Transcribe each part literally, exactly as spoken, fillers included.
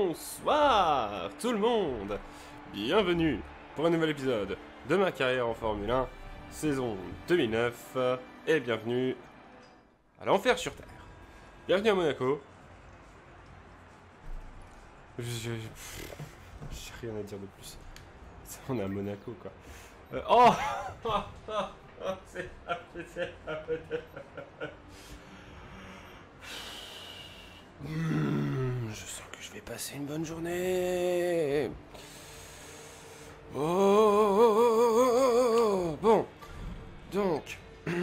Bonsoir tout le monde. Bienvenue pour un nouvel épisode de ma carrière en Formule un, saison deux mille neuf, et bienvenue à l'enfer sur Terre. Bienvenue à Monaco. Je... je- J'ai rien à dire de plus. On est à Monaco, quoi. Euh, oh C'est... c'est- Hmm, je sens que je vais passer une bonne journée. Oh, oh, oh, oh, oh. Bon, donc,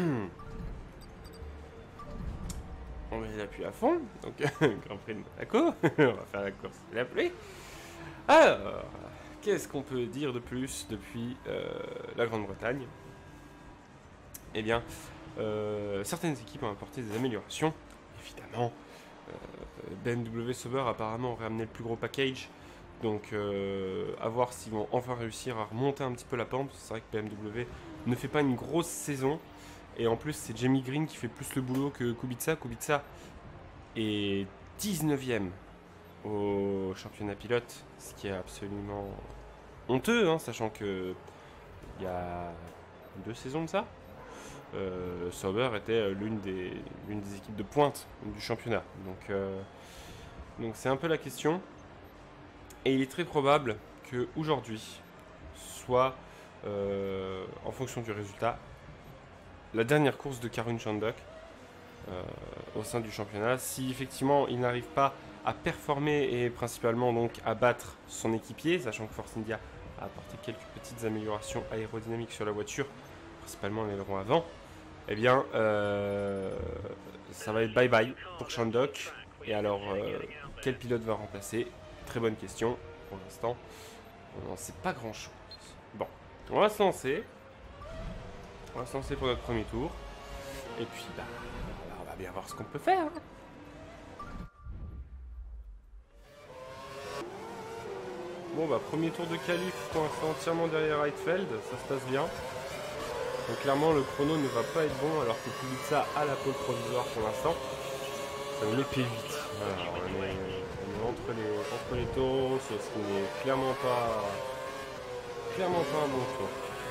on met l'appui à fond. Donc, Grand Prix de Monaco. On va faire la course de la pluie. Alors, qu'est-ce qu'on peut dire de plus depuis euh, la Grande-Bretagne? Eh bien, euh, certaines équipes ont apporté des améliorations, évidemment. Euh, B M W Sauber apparemment aurait amené le plus gros package, donc euh, à voir s'ils vont enfin réussir à remonter un petit peu la pente. C'est vrai que B M W ne fait pas une grosse saison, et en plus c'est Jamie Green qui fait plus le boulot que Kubica. Kubica est dix-neuvième au championnat pilote, ce qui est absolument honteux, hein, sachant que il y a deux saisons de ça, Euh, Sauber était l'une des, l'une des équipes de pointe du championnat. Donc euh, donc c'est un peu la question. Et il est très probable qu'aujourd'hui soit, euh, en fonction du résultat, la dernière course de Karun Chandhok euh, au sein du championnat. Si effectivement il n'arrive pas à performer et principalement donc à battre son équipier, sachant que Force India a apporté quelques petites améliorations aérodynamiques sur la voiture, principalement l'aileron avant, eh bien, euh, ça va être bye-bye pour Chandhok. Et alors, euh, quel pilote va remplacer? Très bonne question. Pour l'instant, on n'en sait pas grand-chose. Bon, on va se lancer. On va se lancer pour notre premier tour. Et puis, bah, on va bien voir ce qu'on peut faire. Hein. Bon, bah, premier tour de qualif pour l'instant entièrement derrière Heidfeld. Ça se passe bien. Donc clairement le chrono ne va pas être bon alors que Kubica a la pole provisoire pour l'instant. Ça nous met P huit. Voilà, on, est, on est entre les entre les taureaux, ce qui n'est clairement pas clairement pas un bon tour.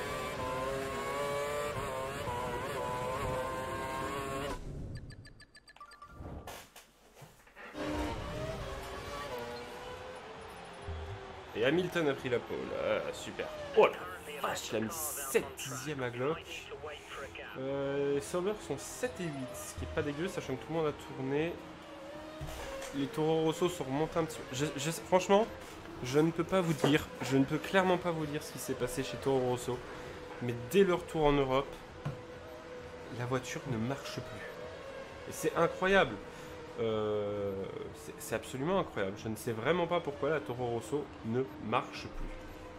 Et Hamilton a pris la pole. Ah, super. Oh la vache, il a mis sept dixièmes à Glock. Euh, les Sauber sont sept et huit, ce qui est pas dégueu, sachant que tout le monde a tourné. Les Toro Rosso sont remontés un petit peu. Je, je, franchement, je ne peux pas vous dire, je ne peux clairement pas vous dire ce qui s'est passé chez Toro Rosso. Mais dès leur tour en Europe, la voiture ne marche plus. Et c'est incroyable. Euh, c'est absolument incroyable. Je ne sais vraiment pas pourquoi la Toro Rosso ne marche plus.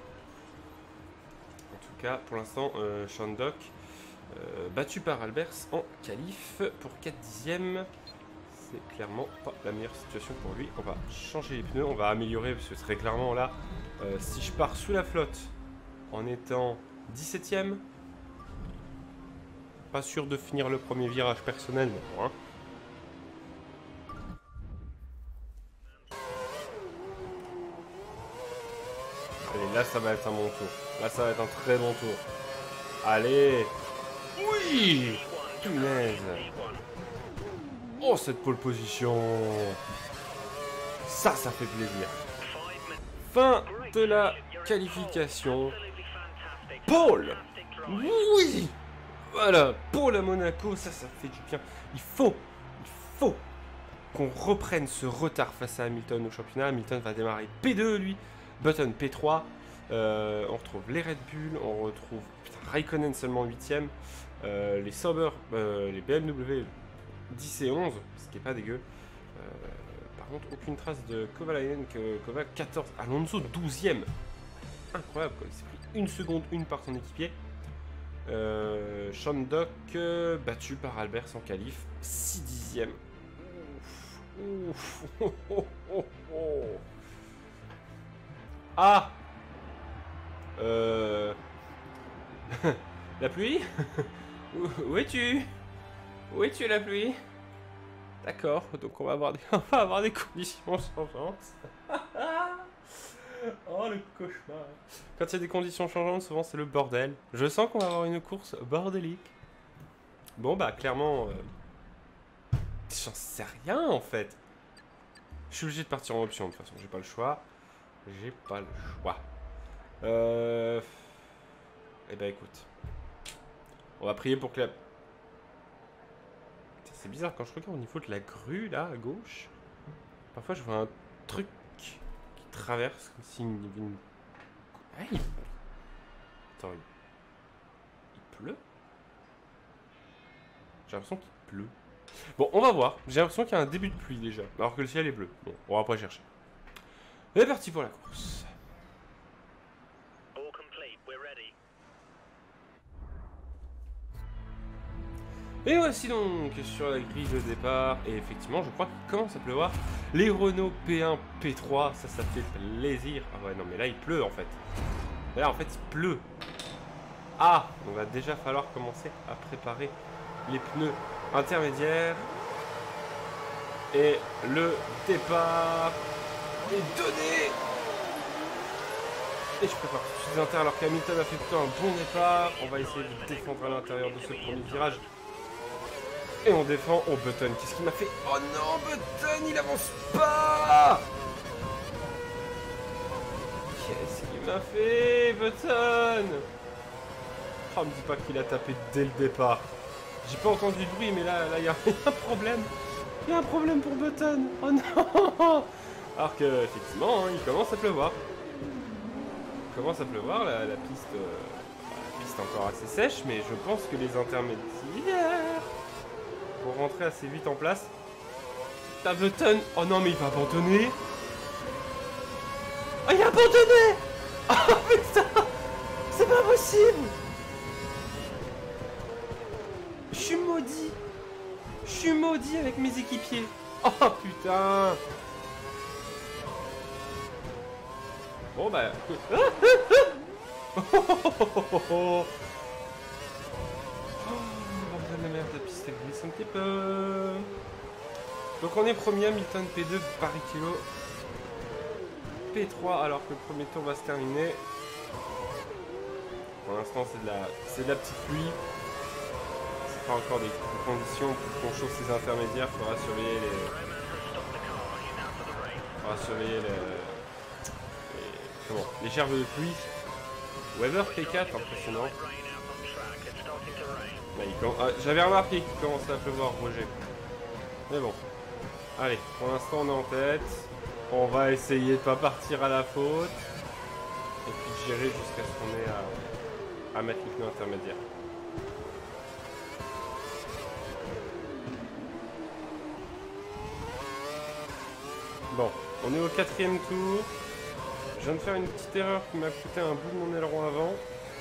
En tout cas, pour l'instant, euh, Chandhok, euh, battu par Albers en qualif pour quatre dixièmes. C'est clairement pas la meilleure situation pour lui. On va changer les pneus, on va améliorer, parce que ce serait clairement là, euh, si je pars sous la flotte en étant dix-septième, pas sûr de finir le premier virage personnel, mais bon, hein. Allez, là ça va être un bon tour. Là ça va être un très bon tour. Allez. Oui. Punaise. Oh, cette pole position. Ça, ça fait plaisir. Fin de la qualification. Pole. Oui. Voilà, pole à Monaco, ça, ça fait du bien. Il faut, il faut qu'on reprenne ce retard face à Hamilton au championnat. Hamilton va démarrer P deux, lui. Button P trois, euh, on retrouve les Red Bull, on retrouve putain, Raikkonen seulement huitième, euh, les Sauber, euh, les B M W dix et onze, ce qui est pas dégueu. Euh, par contre, aucune trace de Kovalainen, que Kovac quatorze, Alonso douzième. Incroyable quoi, il s'est pris une seconde une par son équipier. Euh, Chandhok euh, battu par Albers en qualif, six dixièmes. Ouf, ouf, oh, oh, oh, oh. Ah Euh... La pluie? Où es-tu? Où es-tu la pluie? D'accord, donc on va avoir des, on va avoir des conditions changeantes. Oh le cauchemar. Quand il y a des conditions changeantes, souvent c'est le bordel. Je sens qu'on va avoir une course bordélique. Bon bah clairement... Euh... J'en sais rien en fait. Je suis obligé de partir en option de toute façon, j'ai pas le choix. J'ai pas le choix. Euh... Eh ben écoute. On va prier pour que la... C'est bizarre quand je regarde au niveau de la grue là à gauche. Parfois je vois un truc qui traverse comme si une... une... Ah, il... Attends, il... il pleut? J'ai l'impression qu'il pleut. Bon, on va voir. J'ai l'impression qu'il y a un début de pluie déjà, alors que le ciel est bleu. Bon, on va pas chercher. C'est parti pour la course. Et voici donc sur la grille de départ. Et effectivement, je crois qu'il commence à pleuvoir. Les Renault P un, P trois, ça, ça fait plaisir. Ah ouais, non, mais là, il pleut en fait. Là, en fait, il pleut. Ah, on va déjà falloir commencer à préparer les pneus intermédiaires. Et le départ est donné. Et je prépare tout de suite l'inter alors qu'Hamilton a fait plutôt un bon départ. On va essayer de défendre à l'intérieur de ce premier virage. Et on défend. Oh, Button, qu'est-ce qu'il m'a fait? Oh non, Button, il avance pas. Qu'est-ce qu'il m'a fait, Button? Oh, me dis pas qu'il a tapé dès le départ. J'ai pas entendu de bruit, mais là, là, il y a un problème. Il y a un problème pour Button. Oh non. Alors que, effectivement, hein, il commence à pleuvoir. Il commence à pleuvoir, la, la piste... Euh, la piste encore assez sèche, mais je pense que les intermédiaires vont rentrer assez vite en place. T'as Button. Oh non, mais il va abandonner. Oh, il a abandonné. Oh putain. C'est pas possible. Je suis maudit. Je suis maudit avec mes équipiers. Oh putain. Bon bah... Oh, bordel de merde, la piste elle glisse un petit peu. Donc on est premier, Hamilton P deux, Barrichello P trois, alors que le premier tour va se terminer. Pour l'instant c'est de la c'est de la petite pluie. C'est pas encore des conditions pour qu'on chauffe ces intermédiaires, il faudra surveiller les... Il faudra surveiller les... Comment? Les gerbes de pluie. Weber P quatre, impressionnant. Ah, j'avais remarqué qu'il commençait à pleuvoir, Roger. Mais bon. Allez, pour l'instant on est en tête. On va essayer de pas partir à la faute. Et puis de gérer jusqu'à ce qu'on ait à, à mettre les pneus intermédiaires. Bon, on est au quatrième tour. Je viens de faire une petite erreur qui m'a coûté un bout de mon aileron avant.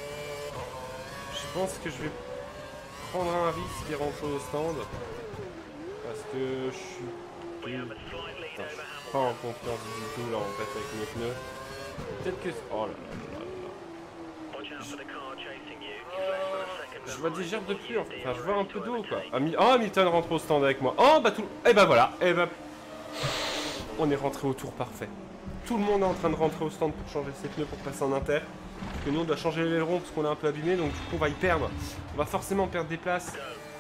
Je pense que je vais prendre un risque et rentrer au stand. Parce que je suis... Putain, je suis pas en confiance du tout là en fait avec mes pneus. Peut-être que... Oh là là là là. Je... je vois des gerbes de pluie en fait. Enfin je vois un peu d'eau quoi. Ami... Oh Hamilton rentre au stand avec moi. Oh bah tout... Et bah voilà. Et bah... On est rentré au tour parfait. Tout le monde est en train de rentrer au stand pour changer ses pneus pour passer en inter. Parce que nous on doit changer l'aileron parce qu'on est un peu abîmé, donc du coup on va y perdre. On va forcément perdre des places.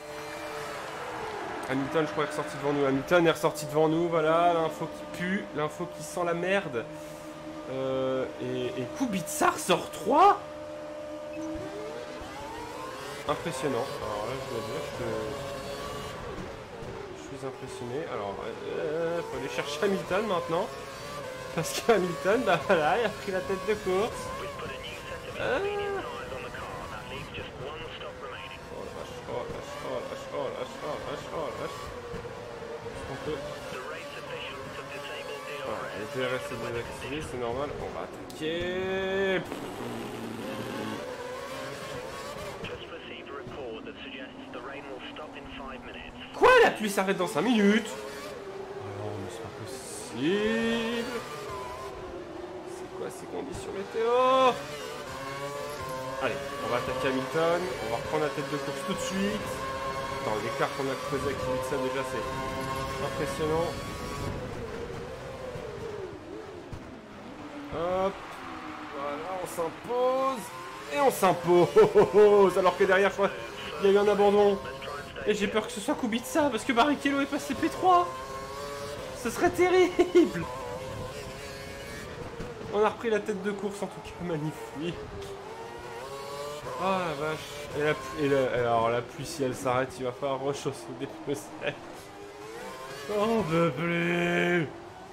Hamilton je crois est ressorti devant nous. Hamilton est ressorti devant nous, voilà, l'info qui pue, l'info qui sent la merde. Euh, et, et Kubica sort trois. Impressionnant. Alors là je dois dire que je suis impressionné. Alors euh, faut aller chercher Hamilton maintenant. Parce qu'Hamilton, bah voilà, il a pris la tête de course. Euh... Oh la vache, oh la vache, oh la vache, oh la vache, oh la vache, oh la vache. Est-ce qu'on peut... Voilà, les D R S est désactivé, c'est normal. On va attaquer. Quoi? La pluie s'arrête dans cinq minutes? Oh non, mais c'est pas possible. Ces conditions météo. Allez, on va attaquer Hamilton. On va reprendre la tête de course tout de suite. Attends, l'écart qu'on a creusé avec ça déjà c'est impressionnant. Hop. Voilà, on s'impose. Et on s'impose. Alors que derrière, je crois, il y a eu un abandon. Et j'ai peur que ce soit Kubica, parce que Barrichello est passé P trois. Ce serait terrible. On a repris la tête de course, en tout cas, magnifique. Oh la vache. Et, la, et la, alors la pluie, si elle s'arrête, il va falloir rechausser des pneus secs. On peut plus.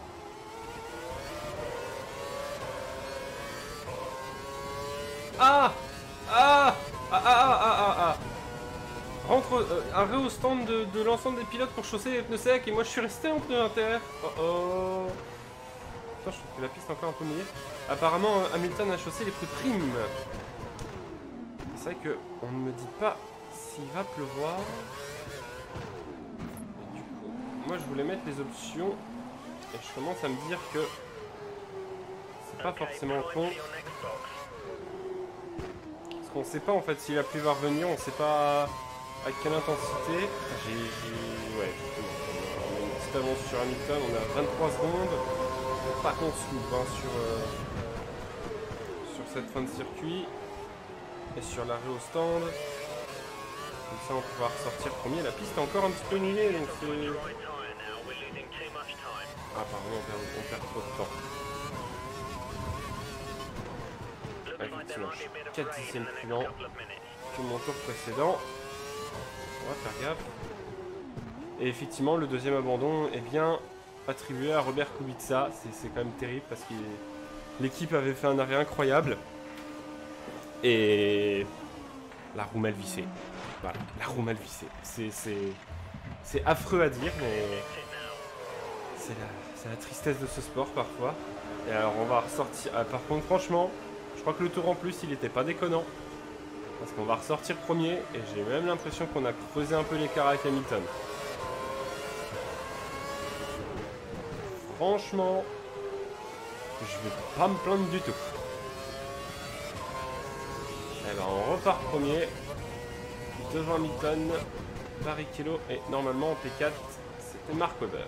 Ah ah ah ah ah ah ah. Rentre, euh, arrêt au stand de, de l'ensemble des pilotes pour chausser les pneus secs et moi je suis resté en pneu inter. Oh oh. Attends, je trouve que la piste est encore un peu mouillée. Apparemment, Hamilton a chaussé les pneus prime. C'est vrai que on ne me dit pas s'il va pleuvoir. Et du coup, moi je voulais mettre les options et je commence à me dire que c'est pas forcément con. Parce qu'on sait pas en fait si la pluie va revenir, on sait pas à quelle intensité. J'ai... ouais, justement. On a une petite avance sur Hamilton, on est à vingt-trois secondes. Pas qu'on se loupe hein, sur, euh, sur cette fin de circuit. Et sur l'arrêt au stand. Comme ça on pourra ressortir premier. La piste est encore un petit peu mouillée donc c'est... Ah pardon, on perd, on perd trop de temps. Ah, effectivement, je suis quatre dixièmes plus lent que mon tour précédent. On va faire gaffe. Et effectivement, le deuxième abandon est bien attribué à Robert Kubica. C'est quand même terrible parce que l'équipe avait fait un arrêt incroyable. Et la roue mal vissée. Voilà, la roue mal vissée. C'est affreux à dire, mais c'est la, la tristesse de ce sport parfois. Et alors, on va ressortir. Ah, par contre, franchement, je crois que le tour en plus, il était pas déconnant. Parce qu'on va ressortir premier. Et j'ai même l'impression qu'on a creusé un peu l'écart avec Hamilton. Franchement, je vais pas me plaindre du tout. Eh ben, on repart premier. Devant Hamilton, Barrichello et normalement en P quatre, c'était Mark Webber.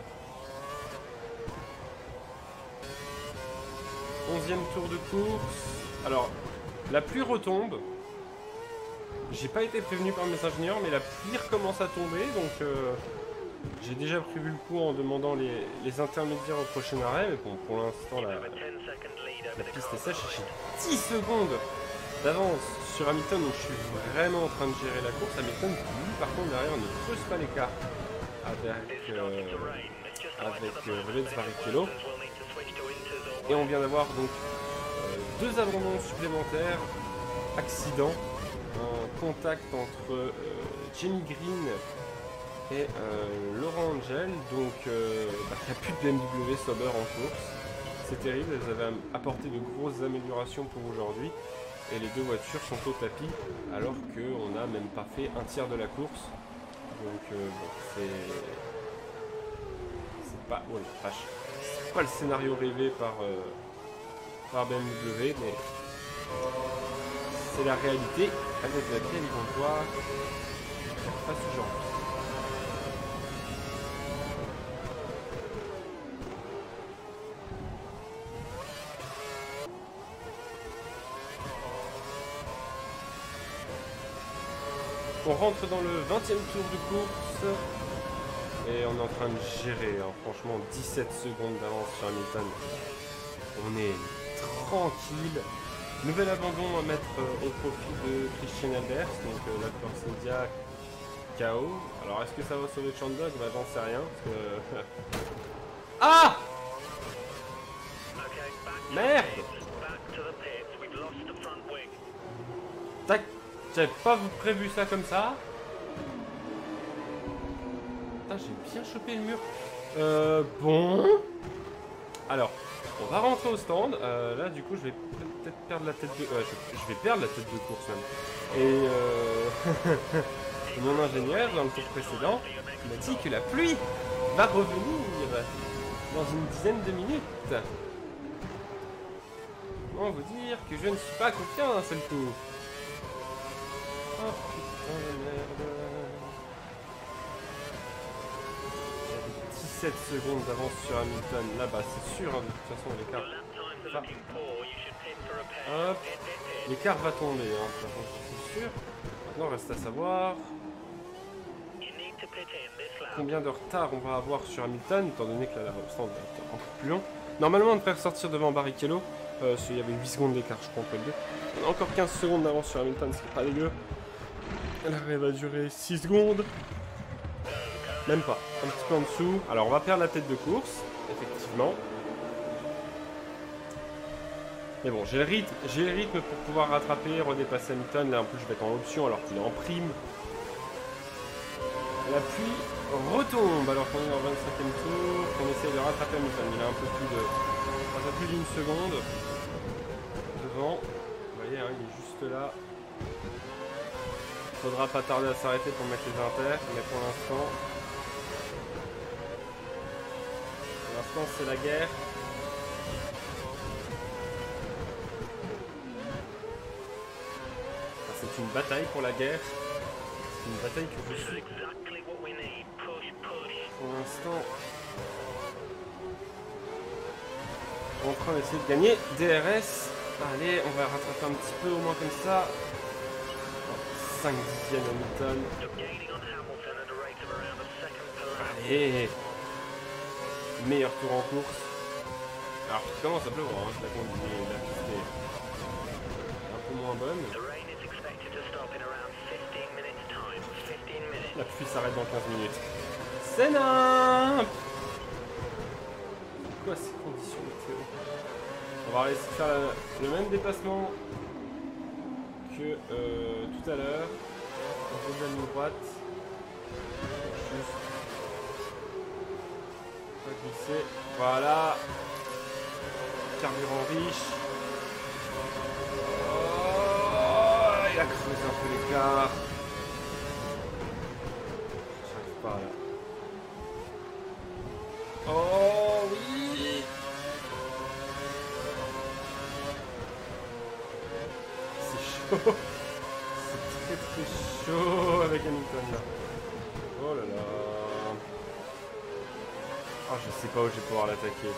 onzième tour de course. Alors, la pluie retombe. J'ai pas été prévenu par mes ingénieurs, mais la pluie recommence à tomber, donc euh, j'ai déjà prévu le coup en demandant les, les intermédiaires au prochain arrêt, mais bon, pour l'instant, la, la piste est sèche. J'ai dix secondes d'avance sur Hamilton, donc je suis vraiment en train de gérer la course. Hamilton, lui, par contre, derrière, ne creuse pas l'écart avec, euh, avec euh, Rubens Barrichello. Et on vient d'avoir donc euh, deux abandons supplémentaires, accident, un contact entre euh, Jamie Green et euh, Laurent Angel, donc euh, bah, il n'y a plus de B M W Sauber en course. C'est terrible, elles avaient apporté de grosses améliorations pour aujourd'hui. Et les deux voitures sont au tapis, alors qu'on n'a même pas fait un tiers de la course. Donc euh, bon, c'est... C'est pas... Oh la vache. C'est pas le scénario rêvé par, euh, par B M W, mais... c'est la réalité avec laquelle ils vont devoir faire face aujourd'hui. On rentre dans le vingtième tour de course et on est en train de gérer, hein. Franchement dix-sept secondes d'avance sur Hamilton. On est tranquille. Nouvel abandon à mettre euh, au profit de Christian Albers, donc euh, la Force India K O. Alors est-ce que ça va sauver Chandog? Bah j'en sais rien. Parce que... ah merde. Tac. J'avais pas prévu ça comme ça. Putain, j'ai bien chopé le mur. Euh, bon. Alors, on va rentrer au stand. Euh, là, du coup, je vais peut-être perdre la tête de... Euh, je, je vais perdre la tête de course, même. Et euh... mon ingénieur, dans le tour précédent, m'a dit que la pluie va revenir dans une dizaine de minutes. Comment vous dire que je ne suis pas confiant d'un seul coup. Oh putain de merde. J'avais dix-sept secondes d'avance sur Hamilton. Là-bas, c'est sûr, hein, de toute façon, l'écart Enfin, hop, l'écart va tomber, hein, c'est sûr. Maintenant, reste à savoir combien de retard on va avoir sur Hamilton, étant donné que la obstacle va être encore plus long. Normalement, on devrait ressortir devant Barrichello. Euh, il y avait huit secondes d'écart, je crois, entre les deux. On a encore quinze secondes d'avance sur Hamilton, ce qui n'est pas dégueu. L'arrêt va durer six secondes. Même pas, un petit peu en dessous. Alors, on va perdre la tête de course, effectivement. Mais bon, j'ai le rythme, j'ai le rythme pour pouvoir rattraper, redépasser Hamilton. Là, en plus, je vais être en option alors qu'il est en prime. La pluie retombe alors qu'on est en vingt-cinquième tour, qu'on essaie de rattraper Hamilton. Il a un peu plus de, un peu plus d'une seconde devant. Vous voyez, hein, il est juste là. Faudra pas tarder à s'arrêter pour mettre les inters, mais pour l'instant, pour l'instant c'est la guerre. Enfin, c'est une bataille pour la guerre. C'est une bataille que je suis. Pour l'instant, on est en train d'essayer de gagner. D R S. Allez, on va rattraper un petit peu, au moins comme ça. cinq dixièmes Hamilton. Allez. Meilleur tour en course. Alors, il commence à pleuvoir, hein. La conduite, la piste est un peu moins bonne. La pluie s'arrête dans quinze minutes. Senna! C'est quoi ces conditions météo? On va essayer de faire le même déplacement que euh, tout à l'heure. On pose la ligne droite. Juste. Pas glisser. Voilà. Carburant riche. Oh, il a creusé un peu l'écart. J'arrive pas là. Oh oui! C'est chaud. C'est très très chaud avec Hamilton là. Oh là là. Oh, je sais pas où je vais pouvoir l'attaquer.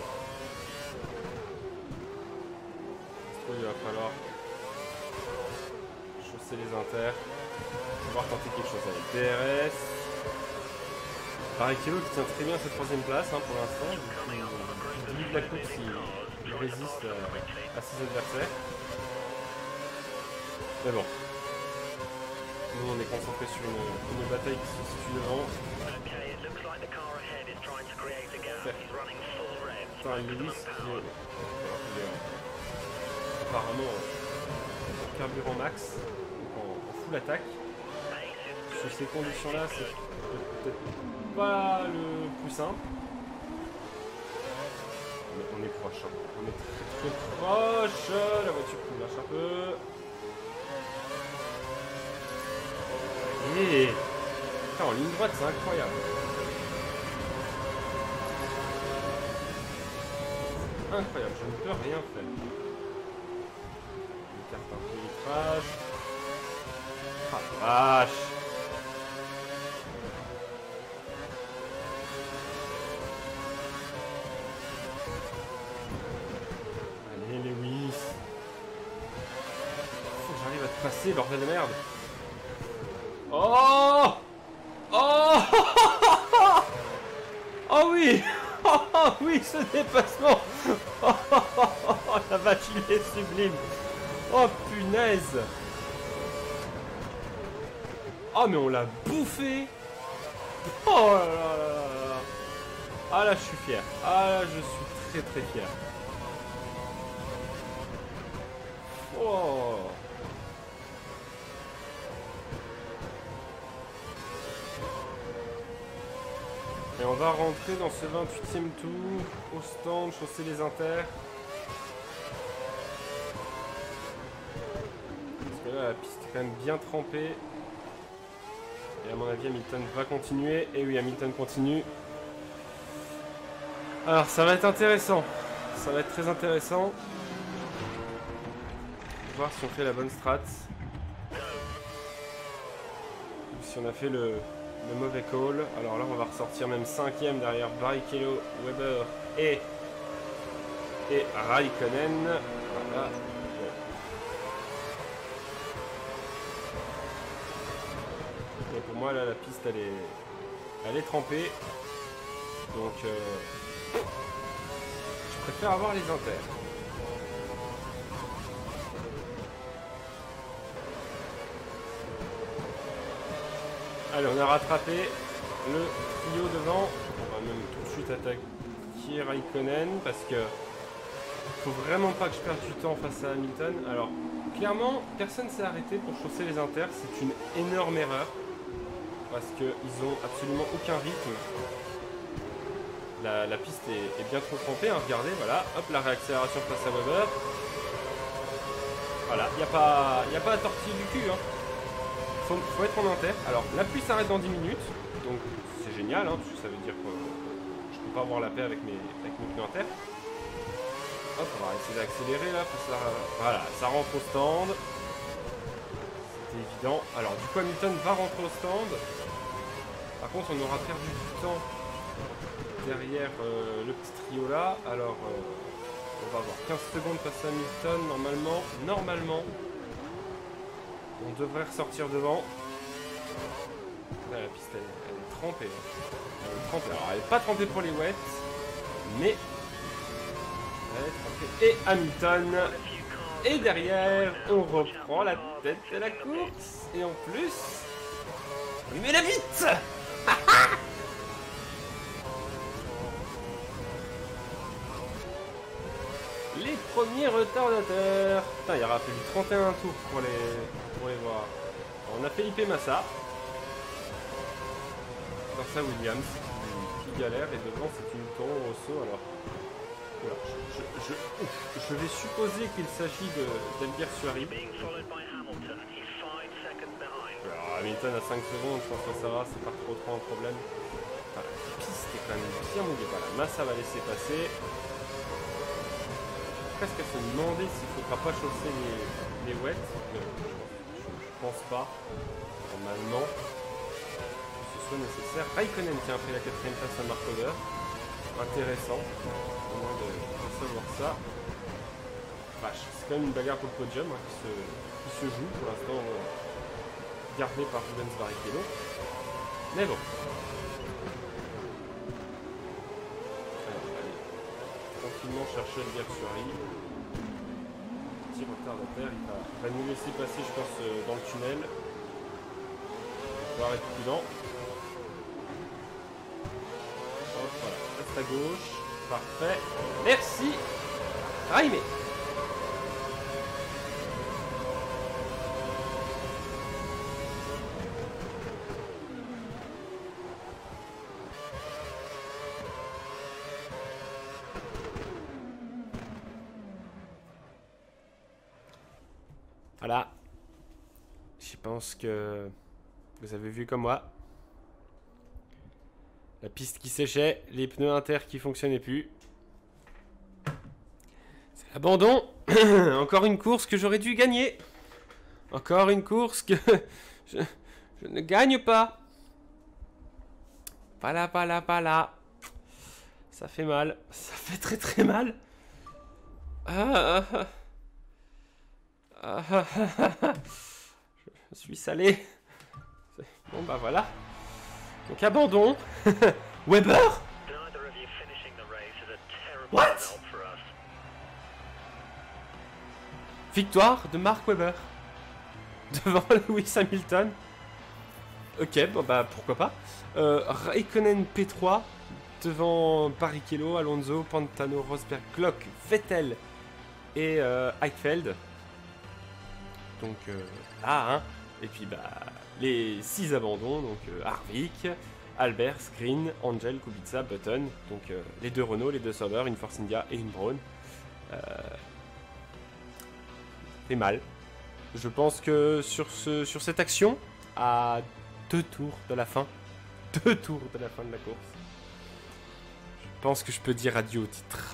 Il va falloir chausser les inters. On va tenter quelque chose avec D R S. Barrichello qui tient très bien cette troisième place hein, pour l'instant. Depuis le début de la course, il, il résiste à, à ses adversaires. Mais bon. Nous on est concentré sur une, une bataille qui se situe devant. Enfin, Lewis qui est, qui est apparemment en carburant max, donc en, en full attaque. Sur ces conditions là, c'est peut-être pas le plus simple. Mais on est proche, hein. On est très très proche. La voiture qui lâche un peu. Et en ligne droite, c'est incroyable. Incroyable, je ne peux rien faire. Une carte un peu litrage. Ah vache. Allez Lewis. Faut que j'arrive à te passer, bordel de merde. Oh. Oh. Oh oui. Oh oui, ce dépassement. Oh, oh, oh, oh, la vache, il est sublime. Oh punaise. Oh mais on l'a bouffé. Oh là là là là. Ah là je suis fier. Ah là je suis très très fier. Oh. Et on va rentrer dans ce vingt-huitième tour au stand, chausser les inters. Parce que là la piste est quand même bien trempée. Et à mon avis Hamilton va continuer. Et oui, Hamilton continue. Alors ça va être intéressant. Ça va être très intéressant. Voir si on fait la bonne strat. Ou si on a fait le... le mauvais call. Alors là on va ressortir même cinquième derrière Barrichello, Weber et et Raikkonen. Voilà. Et pour moi, là, la piste, elle est, elle est trempée. Donc, euh, je préfère avoir les inters. Allez, on a rattrapé le trio devant. On va même tout de suite attaquer Raikkonen parce que faut vraiment pas que je perde du temps face à Hamilton. Alors, clairement, personne s'est arrêté pour chausser les inters. C'est une énorme erreur parce qu'ils ont absolument aucun rythme. La, la piste est, est bien trop trempée. Hein. Regardez, voilà, hop, la réaccélération face à Weber. Voilà, il n'y a pas, y a pas à tortiller du cul. Hein. Faut, faut être en inter. Alors, la pluie s'arrête dans dix minutes. Donc, c'est génial, hein, parce que ça veut dire que je peux pas avoir la paix avec mes, avec mes pneus inter. Hop, on va essayer d'accélérer là. Face à, voilà, ça rentre au stand. C'était évident. Alors, du coup, Hamilton va rentrer au stand. Par contre, on aura perdu du temps derrière euh, le petit trio là. Alors, euh, on va avoir quinze secondes face à Hamilton. Normalement, normalement. On devrait ressortir devant. Là, la piste, elle, elle est trempée. Elle est trempée. Alors, elle n'est pas trempée pour les wets, mais elle est trempée. Et Hamilton. Et derrière, on reprend la tête de la course. Et en plus, on lui met la bite. Les premiers retardateurs. Putain, il aura fallu trente et un tours pour les, pour les voir. Alors, on a Felipe Massa. Dans ça, Williams qui, qui galère. Et devant, c'est une Toro Rosso. Alors, voilà. je, je, je, je vais supposer qu'il s'agit d'Albert Suarib. Alors, Hamilton à cinq secondes, je pense que ça va. C'est pas trop trop un problème. Enfin, la piste est quand même bien mouillée. Voilà, Massa va laisser passer. Presque à se demander s'il ne faudra pas chausser les, les wets. Je, je pense pas, normalement, que ce soit nécessaire. Raikkonen qui a pris la quatrième place à Mark Webber. Intéressant, au moins de, de savoir ça. Vache, c'est quand même une bagarre pour le podium hein, qui, se, qui se joue pour l'instant, euh, gardé par Rubens Barrichello. Mais bon. Tranquillement chercher le gap sur Rive. Petit retardataire, il va, il va nous laisser passer, je pense, euh, dans le tunnel. On va être prudent. Hop, voilà, reste à gauche. Parfait. Merci. Raimé. Voilà, je pense que vous avez vu comme moi. La piste qui séchait, les pneus inter qui fonctionnaient plus. C'est l'abandon. Encore une course que j'aurais dû gagner. Encore une course que je, je ne gagne pas. Voilà, voilà, voilà. Ça fait mal. Ça fait très très mal. Ah, ah, ah. Ah, ah, ah, ah. Je suis salé. Bon bah voilà. Donc abandon. Weber. What? Victoire de Mark Webber. Devant Lewis Hamilton. Ok, bon bah pourquoi pas. Euh, Raikkonen P trois. Devant Barrichello, Alonso, Pantano, Rosberg, Glock, Vettel et euh, Eichfeld. Donc euh, là, hein. Et puis bah les six abandons, donc euh, Harvick, Albers, Green, Angel, Kubica, Button, donc euh, les deux Renault, les deux Sauber, une Force India et une Braun. Euh, c'est mal. Je pense que sur, ce, sur cette action, à deux tours de la fin, deux tours de la fin de la course, je pense que je peux dire adieu au titre.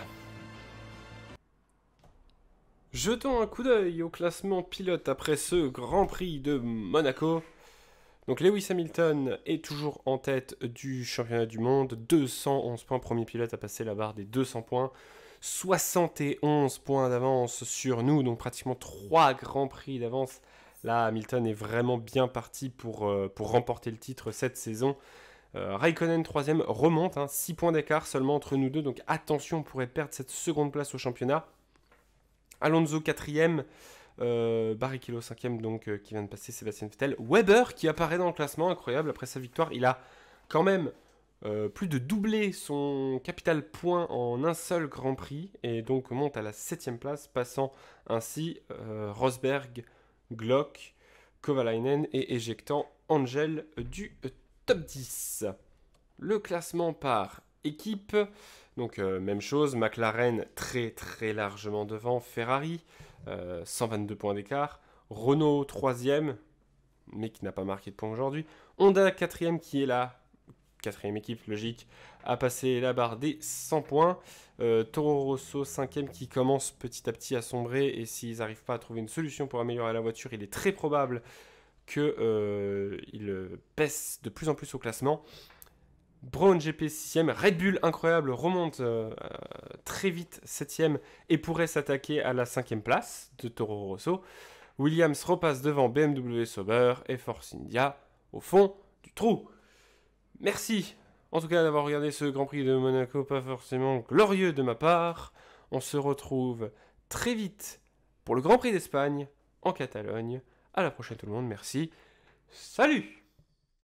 Jetons un coup d'œil au classement pilote après ce Grand Prix de Monaco. Donc Lewis Hamilton est toujours en tête du championnat du monde. deux cent onze points, premier pilote à passer la barre des deux cents points. soixante et onze points d'avance sur nous, donc pratiquement trois grands prix d'avance. Là, Hamilton est vraiment bien parti pour, euh, pour remporter le titre cette saison. Euh, Raikkonen, troisième, remonte, hein, six points d'écart seulement entre nous deux, donc attention, on pourrait perdre cette seconde place au championnat. Alonso, quatrième, euh, Barrichello, cinquième, donc euh, qui vient de passer Sébastien Vettel. Weber, qui apparaît dans le classement, incroyable, après sa victoire, il a quand même euh, plus de doublé son capital point en un seul Grand Prix, et donc monte à la septième place, passant ainsi euh, Rosberg, Glock, Kovalainen et éjectant Angel du euh, top dix. Le classement par équipe, donc euh, même chose, McLaren très très largement devant, Ferrari, euh, cent vingt-deux points d'écart, Renault troisième, mais qui n'a pas marqué de points aujourd'hui, Honda quatrième qui est là, quatrième équipe logique, a passé la barre des cent points, euh, Toro Rosso cinquième qui commence petit à petit à sombrer, et s'ils n'arrivent pas à trouver une solution pour améliorer la voiture, il est très probable qu'il euh, baisse de plus en plus au classement. Brown G P sixième, Red Bull incroyable remonte euh, euh, très vite septième et pourrait s'attaquer à la cinquième place de Toro Rosso. Williams repasse devant B M W Sauber et Force India au fond du trou. Merci en tout cas d'avoir regardé ce Grand Prix de Monaco, pas forcément glorieux de ma part. On se retrouve très vite pour le Grand Prix d'Espagne en Catalogne. À la prochaine tout le monde, merci. Salut!